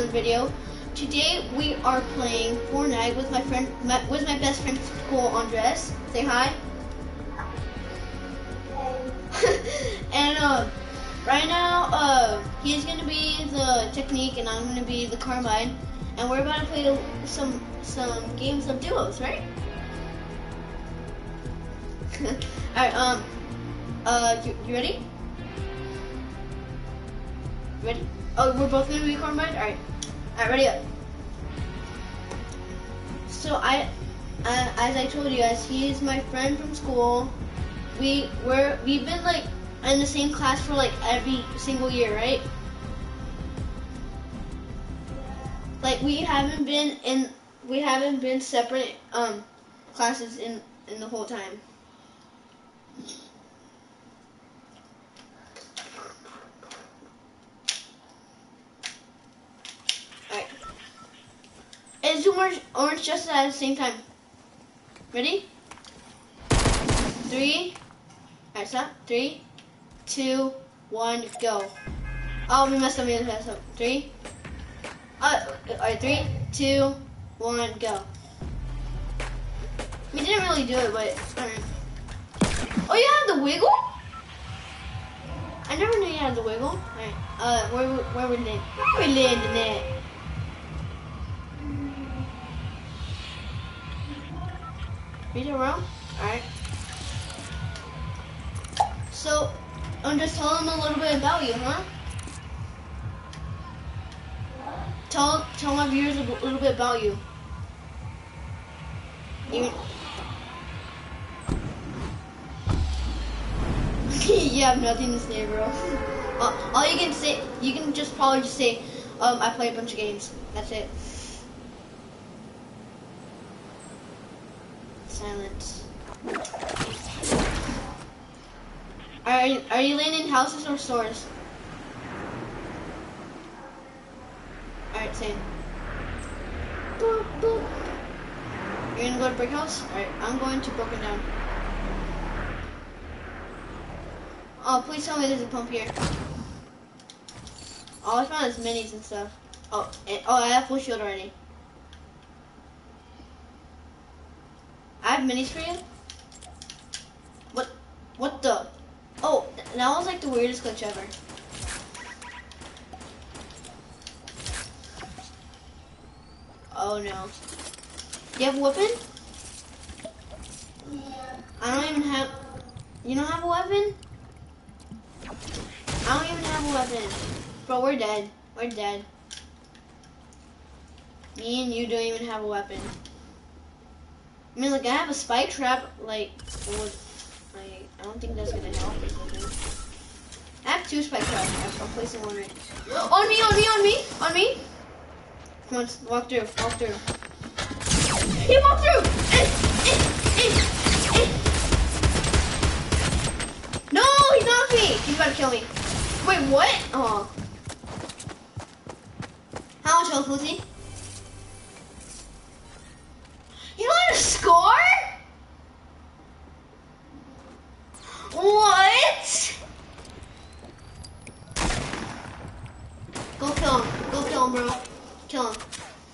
video. Today we are playing Fortnite with my best friend from school, Andres. Say hi. And right now he's gonna be the Technique and I'm gonna be the Carmine, and we're about to play some games of duos, right? All right. You ready? Ready? Oh, we're both gonna be Carmine. All right, ready up. So as I told you guys, he's my friend from school. We've been like in the same class for like every single year, right? Like we haven't been separate classes in the whole time. Alright. And do orange just at the same time. Ready? 3. Alright, stop. 3, 2, 1, go. Oh, we messed up. 3. Alright, 3, 2, 1, go. We didn't really do it, but alright. Oh, you have the wiggle? I never knew you had the wiggle. Alright, where we land? Where we landing at? Read it wrong? Alright. So, I'm just telling them a little bit about you, huh? Tell my viewers a little bit about you. You have nothing to say, bro. All you can say, you can probably just say, I play a bunch of games. That's it. Silence. Are you landing houses or stores? Alright, same. Boop, boop. You're gonna go to Brick House? Alright, I'm going to Broken Down. Oh, please tell me there's a pump here. Oh, I found his minis and stuff. Oh, I have full shield already. I have minis for you? What the? Oh, that was like the weirdest glitch ever. Oh no. Do you have a weapon? I don't even have... You don't have a weapon? I don't even have a weapon. Bro, we're dead. We're dead. Me and you don't even have a weapon. I mean, like, I have a spike trap, like, I don't think that's gonna help or something. I have 2 spike traps. I'm placing one right. On me! Come on, walk through. He walked through! No, he knocked me! He's about to kill me. Wait, what? Oh. How much health was he? You want to score? What? Go kill him, bro. Kill him.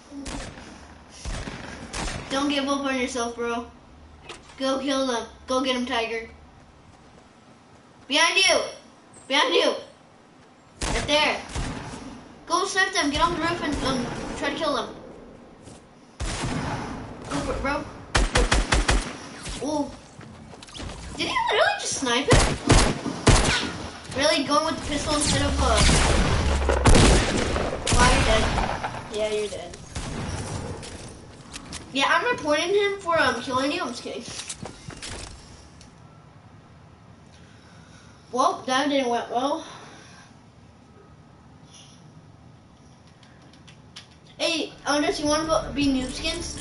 Don't give up on yourself, bro. Go kill them. Go get him, Tiger. Behind you. Right there. Go snipe them. Get on the roof and try to kill them. Go for it, bro. Ooh. Did he literally just snipe him? Really? Going with the pistol instead of Wow, you're dead. Yeah, you're dead. Yeah, I'm reporting him for killing you. I'm just kidding. Well, that didn't went well. Hey, Andres, you want to be noob skins?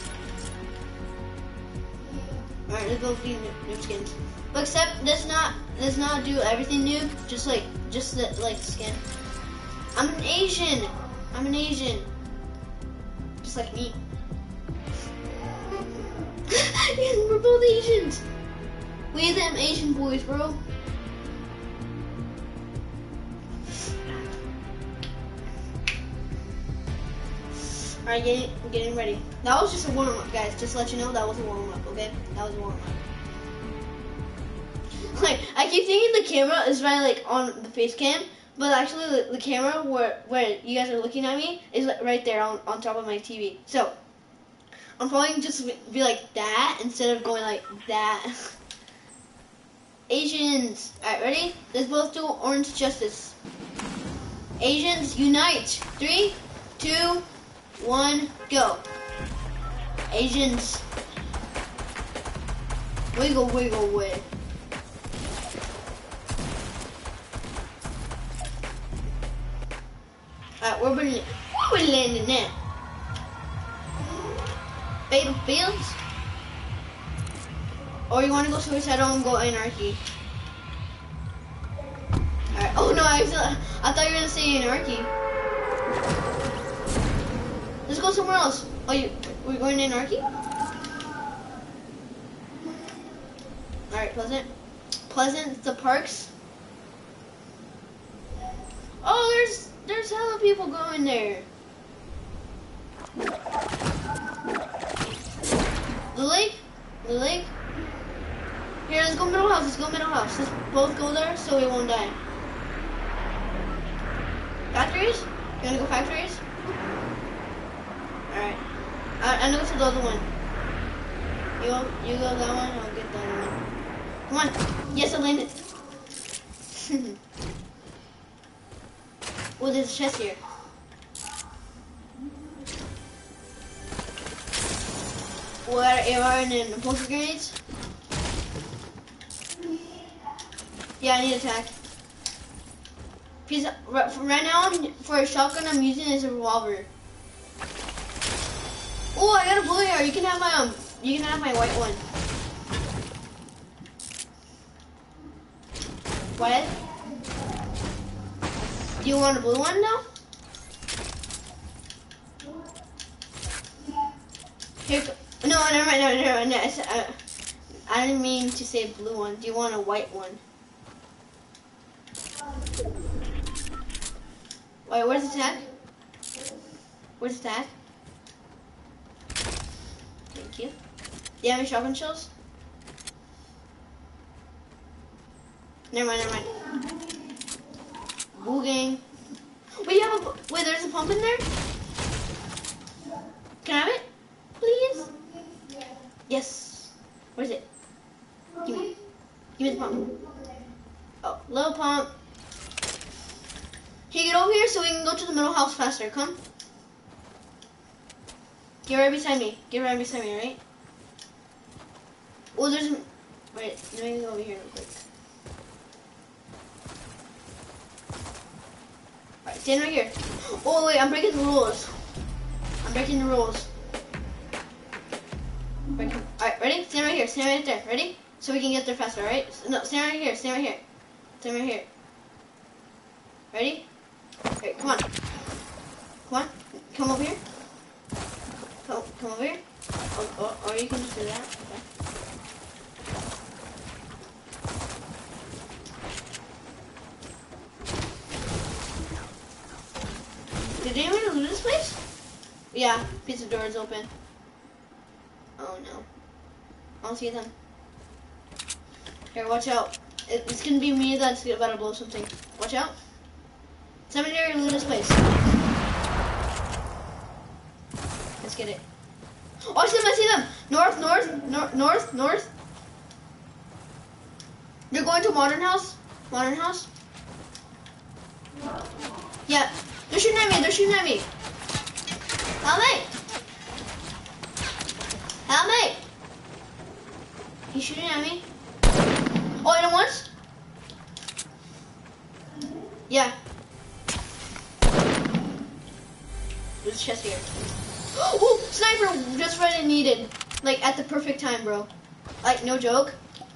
Alright, let's go be noob skins. But except let's not do everything noob. Just the skin. I'm an Asian. Just like me. We're both Asians. We them Asian boys, bro. Alright, getting ready. That was just a warm-up, guys. Just to let you know, that was a warm-up, okay? That was a warm-up. Like, I keep thinking the camera is right, like, on the face cam, but actually the camera where you guys are looking at me is right there on top of my TV. So, I'm probably just be like that instead of going like that. Asians. Alright, ready? Let's both do orange justice. Asians, unite. 3, 2, 1, go. Asians. Wiggle, wiggle, wiggle. Alright, where we landing now? Fatal Fields? Or you want to go suicidal and go anarchy? Alright, oh no, I thought you were going to say anarchy. Let's go somewhere else. Oh, we're going to anarchy? Alright, Pleasant. Pleasant, the parks. Oh, there's hella people going there. The lake? The lake? Here, let's go middle house. Let's go middle house. Let's both go there so we won't die. Factories? You wanna go factories? Alright. I'm gonna go to the other one. You go that one, I'll get the other one. Come on. Yes, I landed. Oh, there's a chest here. What are in poker grenades? Yeah, I need attack. Because right now, for a shotgun, I'm using it as a revolver. Oh, I got a blue here. You can have my white one. What? Do you want a blue one now? Here. No, never mind. No. I didn't mean to say blue one. Do you want a white one? Wait, where's the tag? Where's the tag? Thank you. Do you have any shotgun shells? Never mind. Boo gang. Wait, there's a pump in there? Can I have it? Please? Yes. Where's it? Give me the pump. Oh, little pump. Can you get over here so we can go to the middle house faster? Come. Get right beside me. Right? Oh, there's... Wait, let me go over here real quick. Alright, stand right here. Oh, wait, I'm breaking the rules. Alright, ready? Stand right here. Stand right there. Ready? So we can get there faster, alright? No, stand right here. Ready? Alright, come on. Come over here. Come over here. Or you can just do that. Okay. Did anyone loot this place? Yeah, pizza door is open. Oh no. I don't see them. Here, watch out. It's gonna be me that's about to blow something. Watch out. Cemetery, loot this place. Let's get it. Oh, I see them. North. They're going to modern house. Yeah. They're shooting at me. Help me. He's shooting at me. Oh, hit him once? Yeah. There's a chest here. Oh, sniper! Just what I needed. Like, at the perfect time, bro. Like, no joke.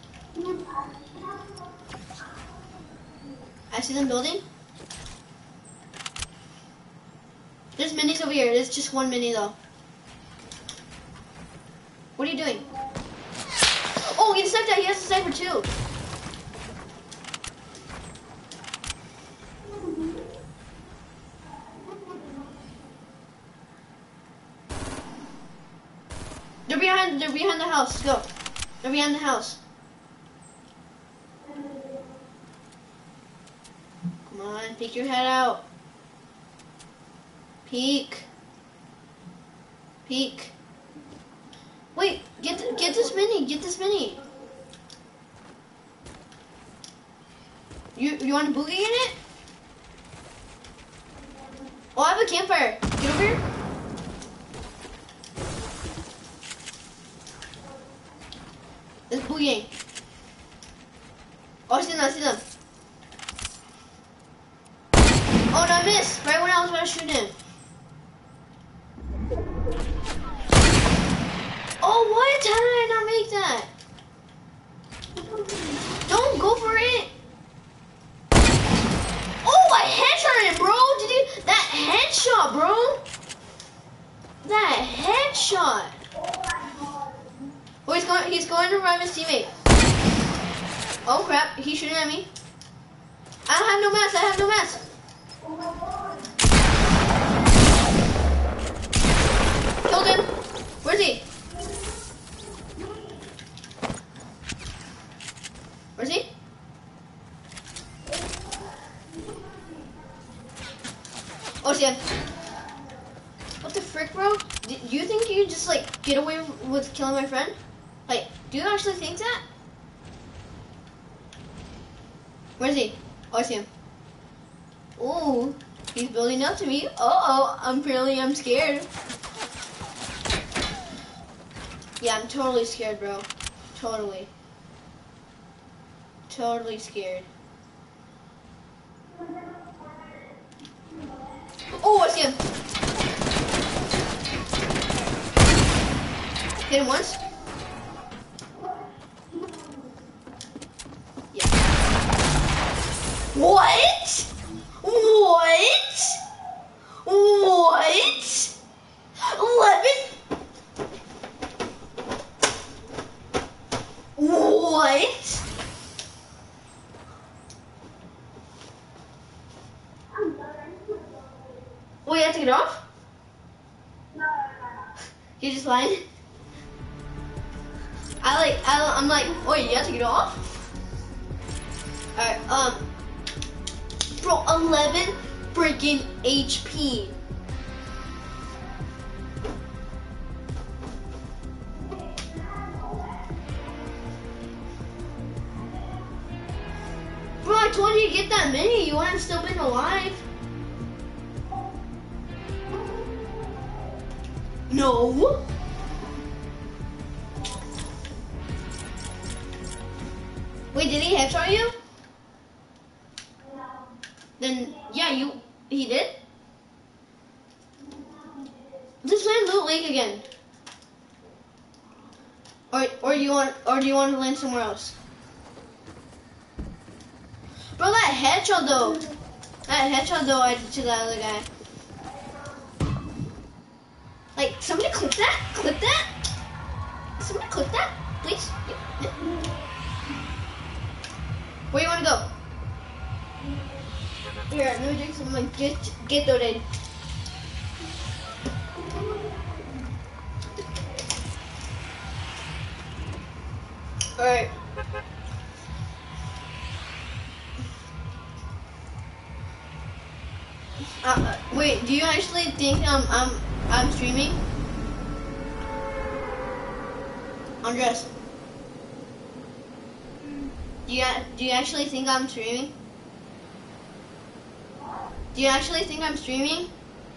I see them building. There's minis over here. There's just one mini, though. What are you doing? Oh, he sniped that. He has a sniper, too. They're behind the house. Let's go. They're behind the house. Come on, peek your head out. Peek. Peek. Wait, get this mini. Get this mini. You want to boogie in it? Oh, I have a campfire. Get over here. Let's boogie. Oh, I see them. I see them. Oh, no, I missed. Right when I was about to shoot him. Oh, what? How did I not make that? Don't go for it. Oh, I headshot it, bro. Did you? That headshot, bro. That headshot. Oh, he's going to revive his teammate. Oh, crap. He's shooting at me. I have no mask. I have no mask. Killed him. Where's he? Where's he? Oh, see him. What the frick, bro? Do you think you just like get away with killing my friend? Like, do you actually think that? Where's he? Oh, I see him. Ooh, he's building up to me. Uh-oh, I'm scared. Yeah, I'm totally scared, bro. Totally. Totally scared. Oh, I see him. Hit him once. Yeah. What? What? What? 11? What? Wait, you have to get off? No. You're just lying? I'm like, oh, you have to get off? Alright, bro, 11 freaking HP. Bro, I told you to get that mini. You wouldn't have still been alive. No. Wait, did he headshot you? No. Then, yeah, he did? Let's land Loot Lake again. Or do you want to land somewhere else? Bro, that headshot though I did to that other guy. Like, somebody clip that? Clip that? Somebody clip that, please? Yeah. Where you wanna go? Here, let me drink some, like, get loaded. Alright. Wait, do you actually think I'm streaming? Andres. Do you actually think I'm streaming? Do you actually think I'm streaming?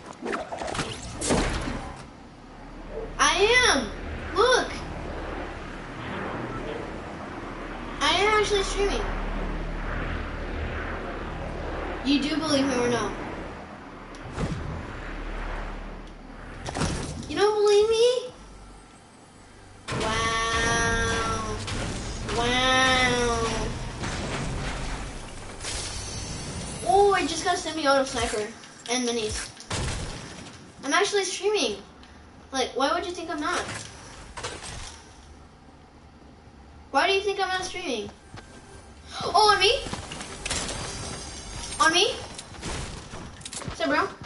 I am! Look! I am actually streaming. You do believe me or no? You don't believe me? Wow. Wow. Oh, I just got a semi-auto sniper and minis. I'm actually streaming. Like, why would you think I'm not? Why do you think I'm not streaming? Oh, on me? On me? What's up, bro?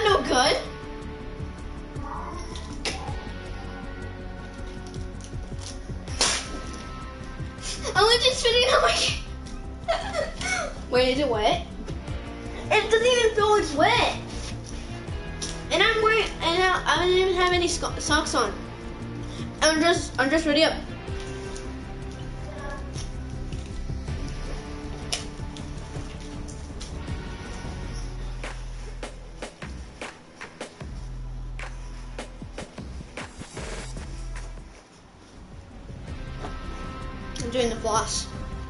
no gun? I'm legit spitting out my. Wait, is it wet? It doesn't even feel it's wet. And I'm wearing, and I don't even have any socks on. I'm just ready up. I'm doing the floss.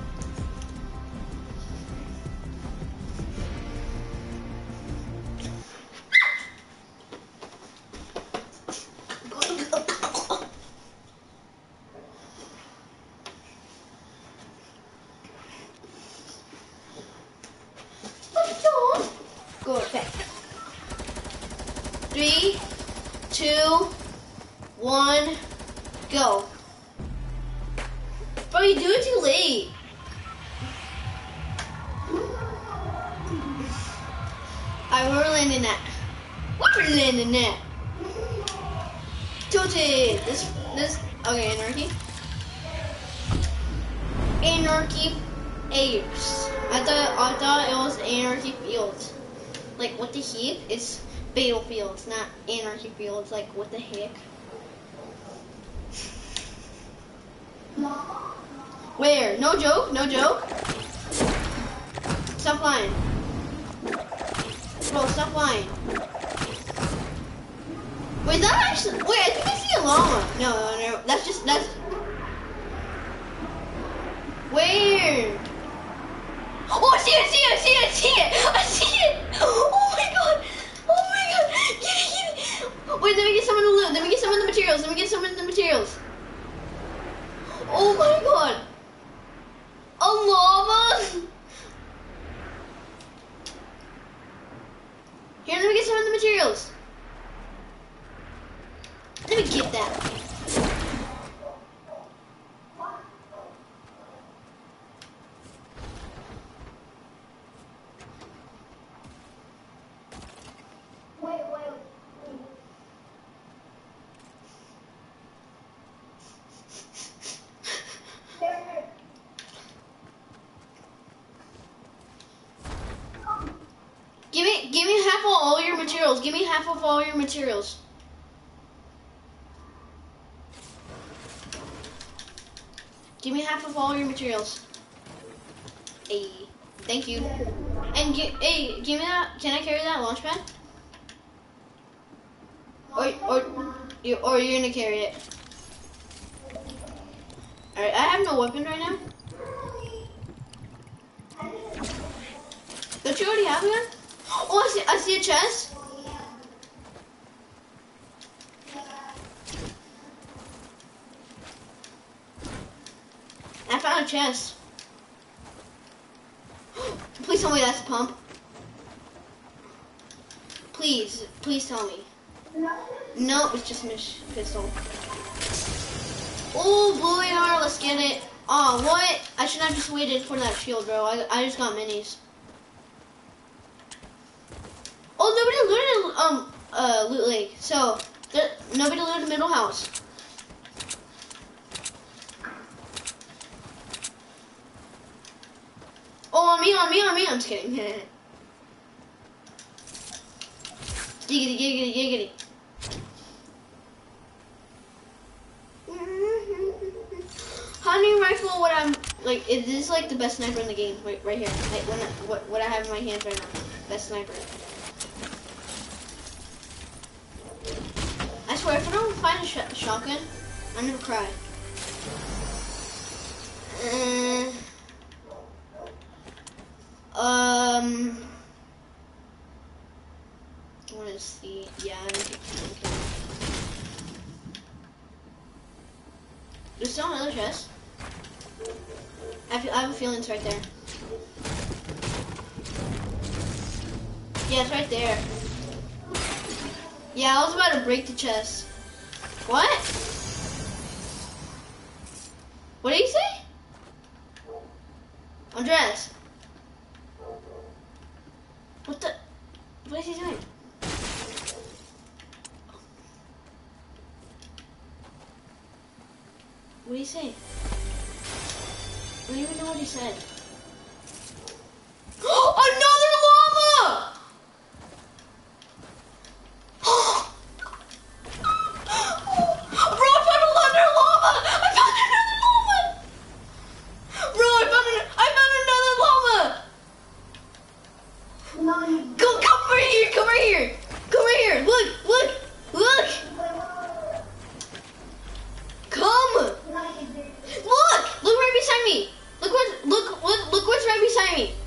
Go back. 3, 2, 1, go. Bro, you do it too late. Alright, we're landing that. We're landing that. Tilted. This. Okay, anarchy. Anarchy apes. I thought it was anarchy fields. Like, what the heck? It's battlefields, not anarchy fields. Like, what the heck? Where? No joke? No joke? Stop lying. Bro, stop lying. Wait, that actually. Wait, I think I see a llama. No. That's. Where? Oh, I see it! Oh my god! Get it! Wait, let me get some of the loot. Let me get some of the materials. Oh my god! A llama? Here, let me get some of the materials. Let me get that. Give me half of all your materials. Give me half of all your materials. Give me half of all your materials. Hey, thank you. And hey, give me that. Can I carry that launch pad? Or you're gonna carry it? All right, I have no weapon right now. Don't you already have one? Oh, I see a chest. I found a chest. Please tell me that's a pump. Please tell me. No, it's just a pistol. Oh, blue AR, let's get it. Oh, what? I should have just waited for that shield, bro. I just got minis. Oh, nobody looted Loot Lake. So nobody looted Middle House. Oh, on me. I'm just kidding. Giggity. Hunting rifle. What I'm like? It is like the best sniper in the game. Right here. Like what I have in my hands right now. Best sniper. I swear, if I don't find a shotgun, I never cry. I want to see. Yeah, I don't think okay. There's still another chest. I have a feeling it's right there. Yeah, it's right there. Yeah, I was about to break the chest. What? What did you say? Andres. What is he doing? did he say? I don't even know what he said. Another llama! Bro, I found another llama! I found another llama! Bro, I found another llama! Come right here, come right here! Come right here! Look! Come! Look right beside me! Look what's right beside me!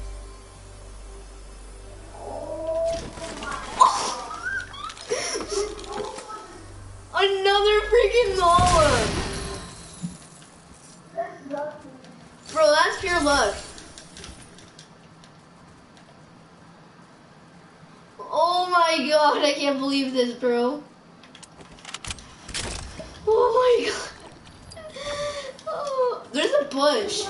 Another freaking llama! Bro, that's pure luck. Oh my god, I can't believe this, bro. Oh my god. Oh, there's a bush.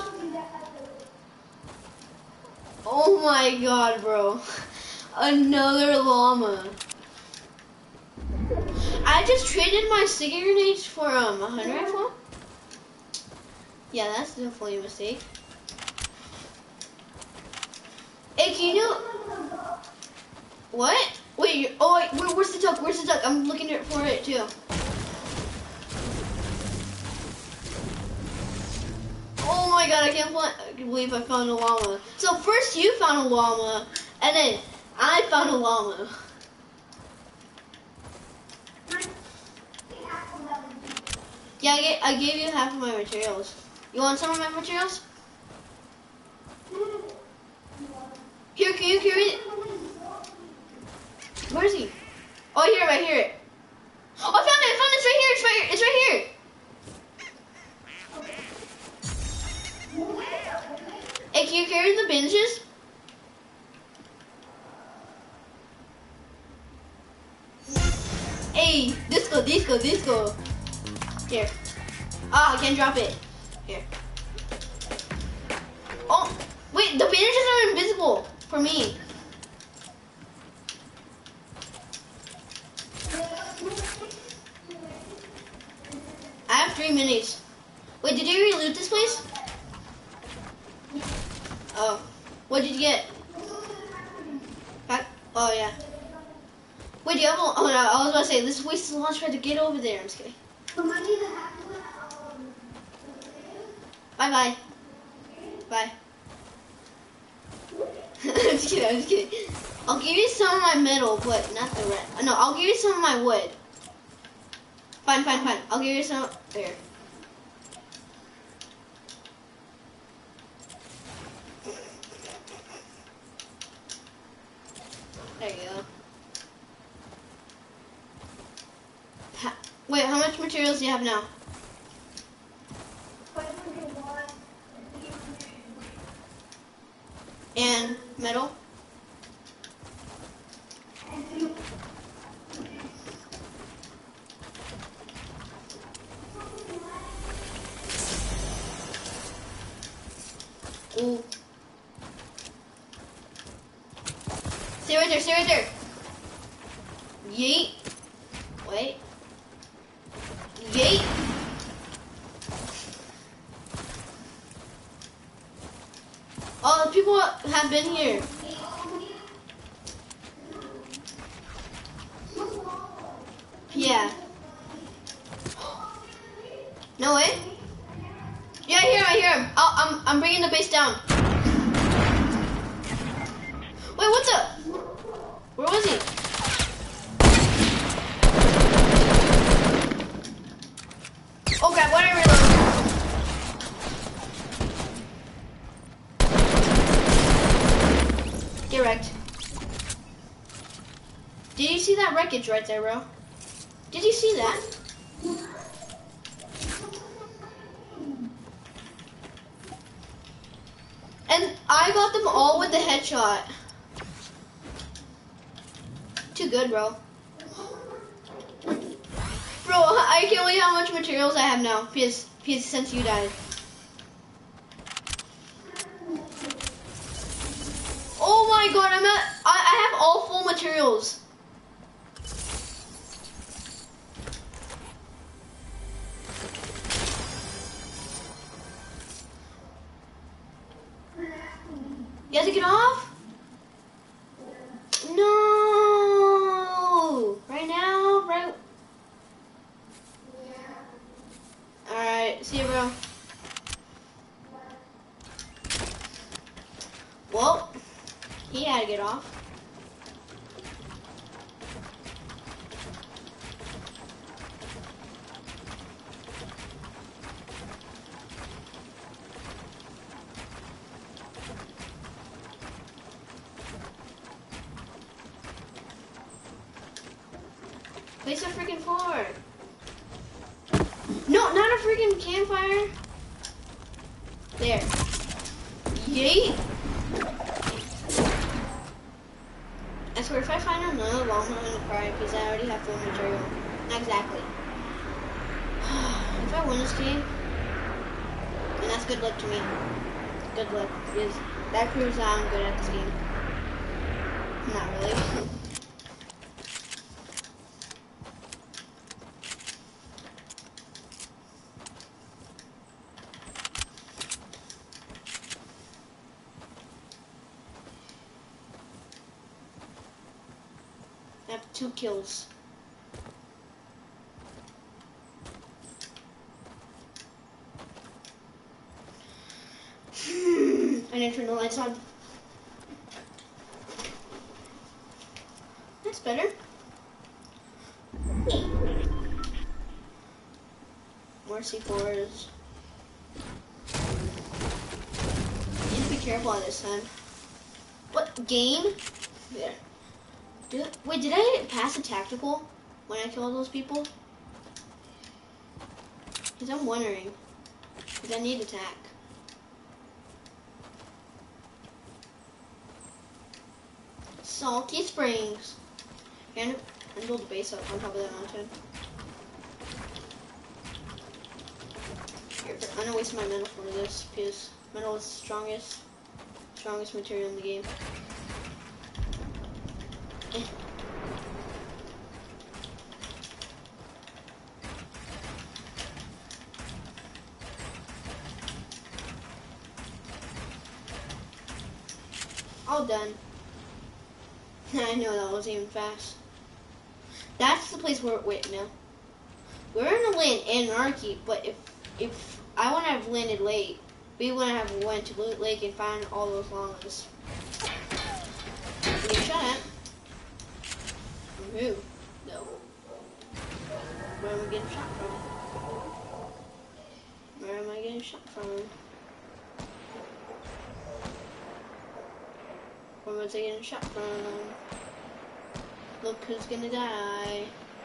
Oh my god, bro. Another llama. I just traded my sticky grenades for a hunter rifle. Yeah, that's definitely a mistake. Hey, can you do... What? Wait, where's the duck? Where's the duck? I'm looking for it too. Oh my god, I can't believe I found a llama. So first you found a llama, and then I found a llama. Yeah, I gave you half of my materials. You want some of my materials? Here, can you carry it? Where is he? Oh, here, right here. Oh, I found it! It's right here! It's right here! Hey, can you carry the bandages? Hey, disco. Here. Ah, I can't drop it. Here. Oh, wait, the bandages are invisible for me. I have 3 minutes. Wait, did you re-loot this place? Oh, what did you get? Oh, yeah. Wait, do you have a... Oh, no, I was about to say, this is wasted launch pad to get over there. I'm just kidding. Bye-bye. Bye. I'm just kidding. I'll give you some of my metal, but not the rest. No, I'll give you some of my wood. Fine. I'll give you some... There. There you go. Wait, how much materials do you have now? And metal? Ooh. Stay right there. Yeet. Wait. Yeet. Oh, the people have been here. Yeah. No way? Yeah, I hear him. I'm bringing the base down. Wait, what the? Where was he? Oh crap, why did I reload? Get wrecked. Did you see that wreckage right there, bro? Did you see that? And I got them all with the headshot. Too good, bro. Bro, I can't believe how much materials I have now, because since you died. Oh my god, I have all full materials. get off? Place a freaking floor. No, not a freaking campfire. There. Yay. I swear, if I find another llama, I'm gonna cry because I already have full material. Not exactly. If I win this game, and that's good luck to me. Good luck, because that proves that I'm good at this game. Not really. I have 2 kills. I need to turn the lights on. That's better. More C4s. Need to be careful on this time. What game? There. Wait, did I pass a tactical when I killed those people? Because I'm wondering. Because I need attack. Salty Springs. And build a base up on top of that mountain. Here, I'm gonna waste my metal for this because metal is the strongest material in the game. All done. I know that wasn't even fast. That's the place where, wait, no. We're gonna land Anarchy, but if I wanna have landed late, we wanna have went to Loot Lake and found all those llamas. Get shot at. From who? No. Where am I getting shot from? Where am I getting shot from? Where was I getting shot from? Look who's gonna die.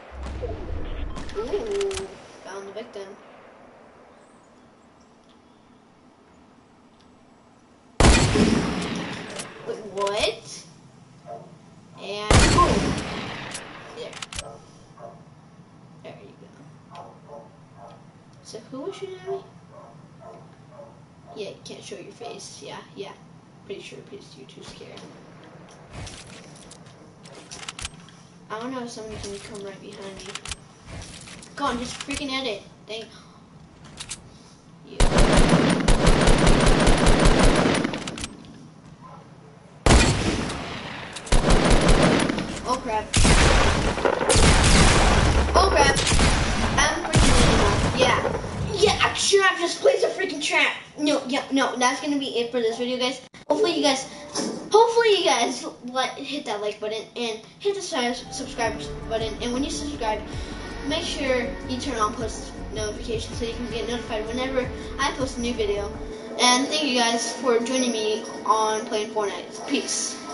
Ooh, found the victim. Wait, what? And boom. There. There you go. So who was shooting at me? Yeah, you can't show your face. Yeah. Pretty sure because you're too scared. I don't know if somebody can come right behind me. Go on, just freaking edit. Dang. Yeah. Oh crap. Oh crap. I'm freaking yeah. Yeah, sure, I've just placed a freaking trap. No, that's gonna be it for this video, guys. Hopefully you guys hit that like button and hit the subscribe button. And when you subscribe, make sure you turn on post notifications so you can get notified whenever I post a new video. And thank you guys for joining me on playing Fortnite. Peace.